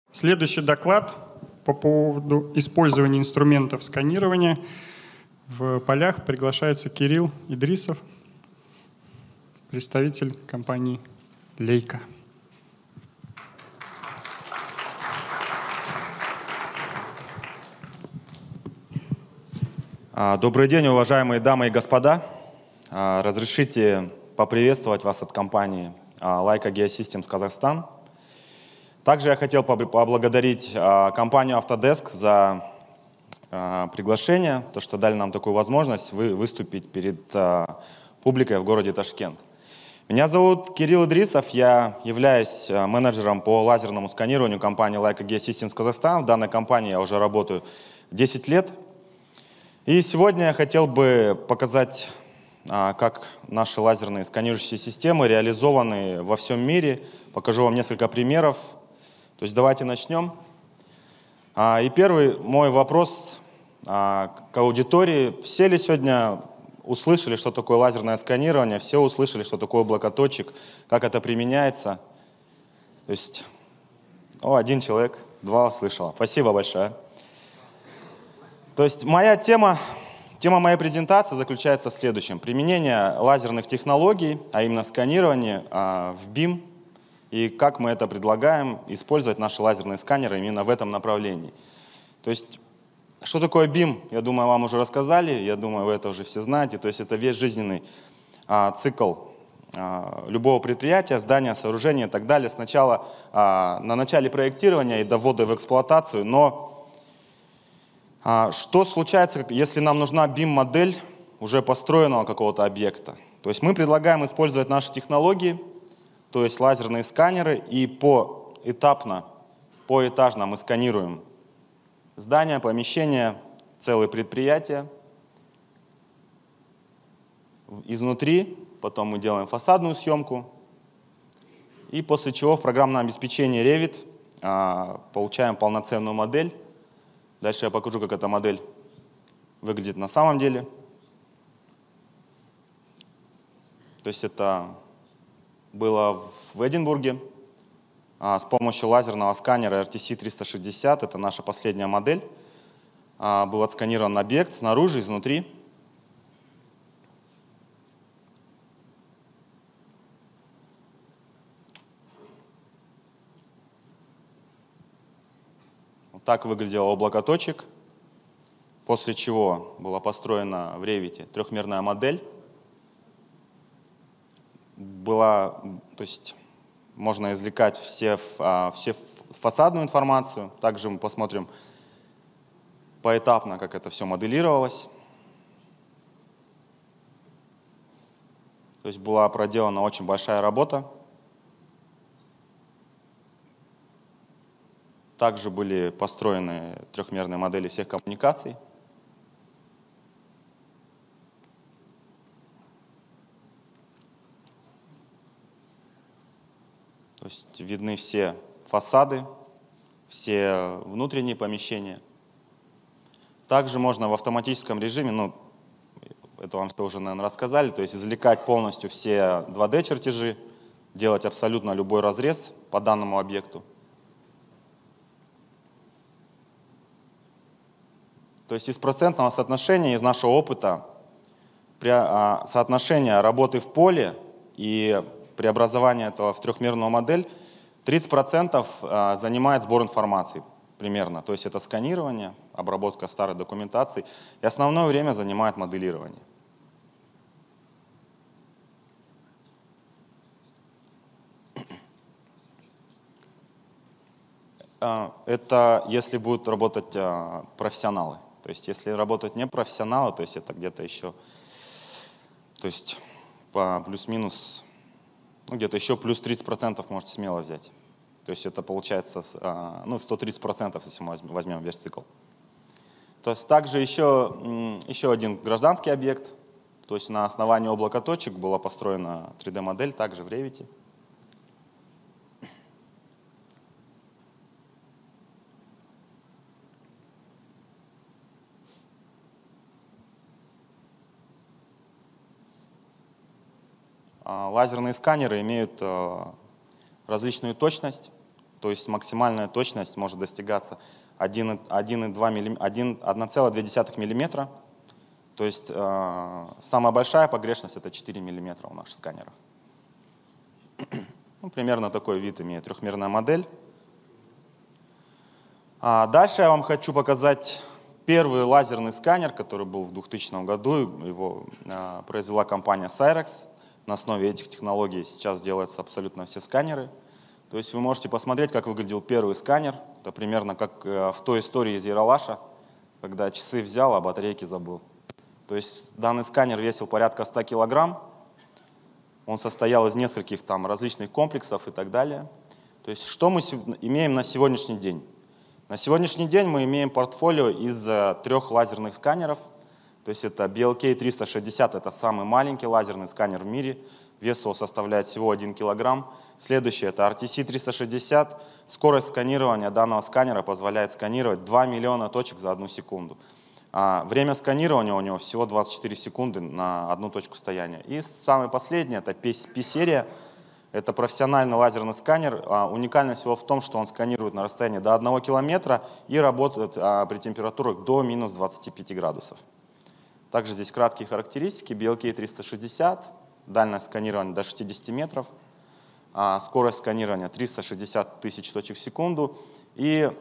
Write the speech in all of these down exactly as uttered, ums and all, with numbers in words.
Следующий доклад по поводу использования инструментов сканирования в полях приглашается Кирилл Идрисов, представитель компании Leica. Добрый день, уважаемые дамы и господа. Разрешите поприветствовать вас от компании Leica Geosystems Казахстан. Также я хотел поблагодарить компанию Autodesk за приглашение, то, что дали нам такую возможность выступить перед публикой в городе Ташкент. Меня зовут Кирилл Идрисов, я являюсь менеджером по лазерному сканированию компании Leica Geosystems Казахстан. В данной компании я уже работаю десять лет. И сегодня я хотел бы показать, как наши лазерные сканирующие системы реализованы во всем мире. Покажу вам несколько примеров. То есть давайте начнем. И первый мой вопрос к аудитории. Все ли сегодня услышали, что такое лазерное сканирование? Все услышали, что такое облакоточек, как это применяется? То есть, о, один человек, два услышала. Спасибо большое. То есть моя тема, тема моей презентации заключается в следующем. Применение лазерных технологий, а именно сканирование в бим, и как мы это предлагаем использовать наши лазерные сканеры именно в этом направлении. То есть, что такое бим, я думаю, вам уже рассказали, я думаю, вы это уже все знаете. То есть это весь жизненный а, цикл а, любого предприятия, здания, сооружения и так далее. Сначала а, на начале проектирования и до ввода в эксплуатацию. Но а, что случается, если нам нужна бим-модель уже построенного какого-то объекта? То есть мы предлагаем использовать наши технологии, то есть лазерные сканеры, и поэтапно, поэтажно мы сканируем здания, помещения, целые предприятия. Изнутри, потом мы делаем фасадную съемку, и после чего в программном обеспечении Revit а, получаем полноценную модель. Дальше я покажу, как эта модель выглядит на самом деле. То есть это было в Эдинбурге а, с помощью лазерного сканера эр ти си триста шестьдесят, это наша последняя модель. А, был отсканирован объект снаружи, изнутри. Вот так выглядел облакоточек, после чего была построена в Revit трехмерная модель. Была, то есть можно извлекать все, все фасадную информацию. Также мы посмотрим поэтапно, как это все моделировалось. То есть была проделана очень большая работа. Также были построены трехмерные модели всех коммуникаций. То есть видны все фасады, все внутренние помещения. Также можно в автоматическом режиме, ну, это вам все уже, наверное, рассказали, то есть извлекать полностью все два дэ чертежи, делать абсолютно любой разрез по данному объекту. То есть из процентного соотношения, из нашего опыта, соотношение работы в поле и преобразование этого в трехмерную модель, тридцать процентов занимает сбор информации примерно. То есть это сканирование, обработка старой документации. И основное время занимает моделирование. Это если будут работать профессионалы. То есть если работают не профессионалы, то есть это где-то еще, то есть по плюс-минус, ну, где-то еще плюс тридцать процентов можете смело взять. То есть это получается ну, сто тридцать процентов, если мы возьмем весь цикл. То есть также еще, еще один гражданский объект. То есть на основании облакоточек была построена три дэ модель, также в Revit. Лазерные сканеры имеют различную точность, то есть максимальная точность может достигаться один целых две десятых миллиметра. То есть э, самая большая погрешность это четыре миллиметра у наших сканеров. Ну, примерно такой вид имеет трехмерная модель. А дальше я вам хочу показать первый лазерный сканер, который был в двухтысячном году. Его э, произвела компания Cyrex. На основе этих технологий сейчас делаются абсолютно все сканеры. То есть вы можете посмотреть, как выглядел первый сканер. Это примерно как э, в той истории из Ералаша, когда часы взял, а батарейки забыл. То есть данный сканер весил порядка ста килограмм. Он состоял из нескольких там различных комплексов и так далее. То есть что мы имеем на сегодняшний день? На сегодняшний день мы имеем портфолио из трех лазерных сканеров. То есть это би эл кей триста шестьдесят, это самый маленький лазерный сканер в мире. Вес его составляет всего один килограмм. Следующий это ар ти си триста шестьдесят. Скорость сканирования данного сканера позволяет сканировать два миллиона точек за одну секунду. А время сканирования у него всего двадцать четыре секунды на одну точку стояния. И самый последний это P-серия. Это профессиональный лазерный сканер. А, уникальность его в том, что он сканирует на расстоянии до одного километра и работает а, при температурах до минус двадцати пяти градусов. Также здесь краткие характеристики. би эл кей триста шестьдесят, дальность сканирования до шестидесяти метров, а, скорость сканирования триста шестьдесят тысяч точек в секунду. И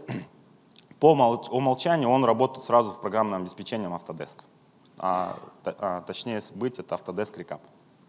по умолчанию он работает сразу в программном обеспечении Autodesk. А, а, точнее быть, это Autodesk Recap.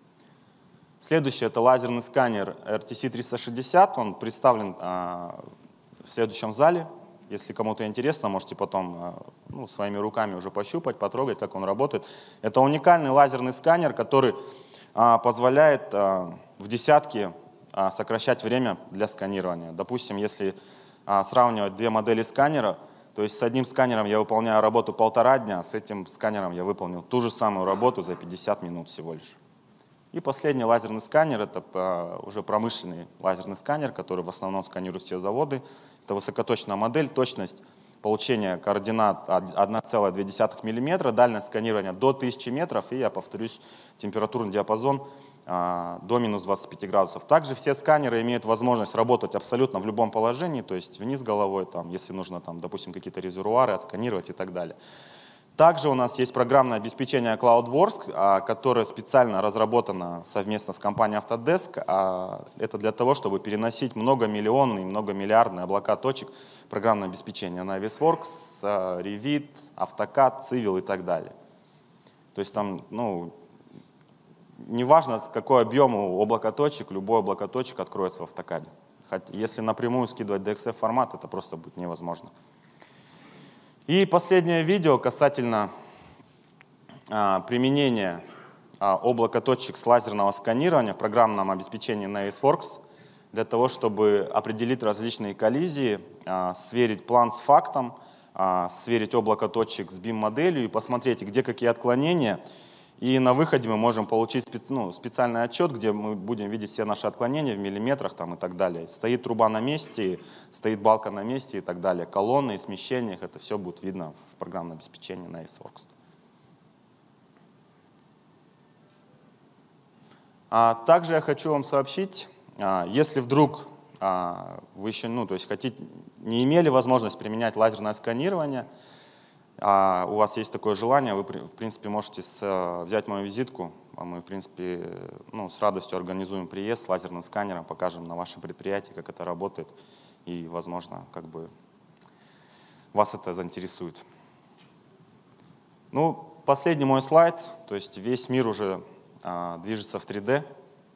Следующий это лазерный сканер эр ти си триста шестьдесят. Он представлен а, в следующем зале. Если кому-то интересно, можете потом а, ну, своими руками уже пощупать, потрогать, как он работает. Это уникальный лазерный сканер, который а, позволяет а, в десятки а, сокращать время для сканирования. Допустим, если а, сравнивать две модели сканера, то есть с одним сканером я выполняю работу полтора дня, с этим сканером я выполнил ту же самую работу за пятьдесят минут всего лишь. И последний лазерный сканер, это а, уже промышленный лазерный сканер, который в основном сканирует все заводы. Это высокоточная модель, точность получения координат одна целая две десятых миллиметра, дальность сканирования до тысячи метров, и я повторюсь, температурный диапазон а, до минус двадцати пяти градусов. Также все сканеры имеют возможность работать абсолютно в любом положении, то есть вниз головой, там, если нужно, там, допустим, какие-то резервуары отсканировать и так далее. Также у нас есть программное обеспечение CloudWorks, которое специально разработано совместно с компанией Autodesk. Это для того, чтобы переносить многомиллионные, многомиллиардные облака точек программное обеспечение на Navisworks, Revit, AutoCAD, Civil и так далее. То есть там, ну, неважно, какой объем у облака точек, любой облако точек откроется в AutoCAD. Хотя, если напрямую скидывать ди экс эф формат, это просто будет невозможно. И последнее видео касательно а, применения а, облака точек с лазерного сканирования в программном обеспечении Navisworks для того, чтобы определить различные коллизии, а, сверить план с фактом, а, сверить облако точек с бим-моделью и посмотреть, где какие отклонения. И на выходе мы можем получить специ, ну, специальный отчет, где мы будем видеть все наши отклонения в миллиметрах там, и так далее. Стоит труба на месте, стоит балка на месте и так далее. Колонны и смещения, это все будет видно в программном обеспечении Navisworks. А также я хочу вам сообщить, а, если вдруг а, вы еще ну, то есть хотите, не имели возможность применять лазерное сканирование, а у вас есть такое желание, вы, в принципе, можете с, взять мою визитку, а мы, в принципе, ну, с радостью организуем приезд с лазерным сканером, покажем на вашем предприятии, как это работает, и, возможно, как бы вас это заинтересует. Ну, последний мой слайд, то есть весь мир уже а, движется в три дэ,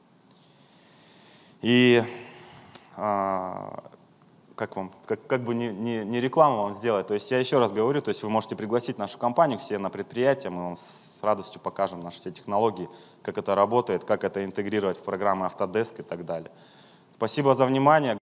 и а, как вам, как, как бы не, не, не рекламу вам сделать. То есть я еще раз говорю, то есть вы можете пригласить нашу компанию все на предприятие, мы вам с радостью покажем наши все технологии, как это работает, как это интегрировать в программы Autodesk и так далее. Спасибо за внимание.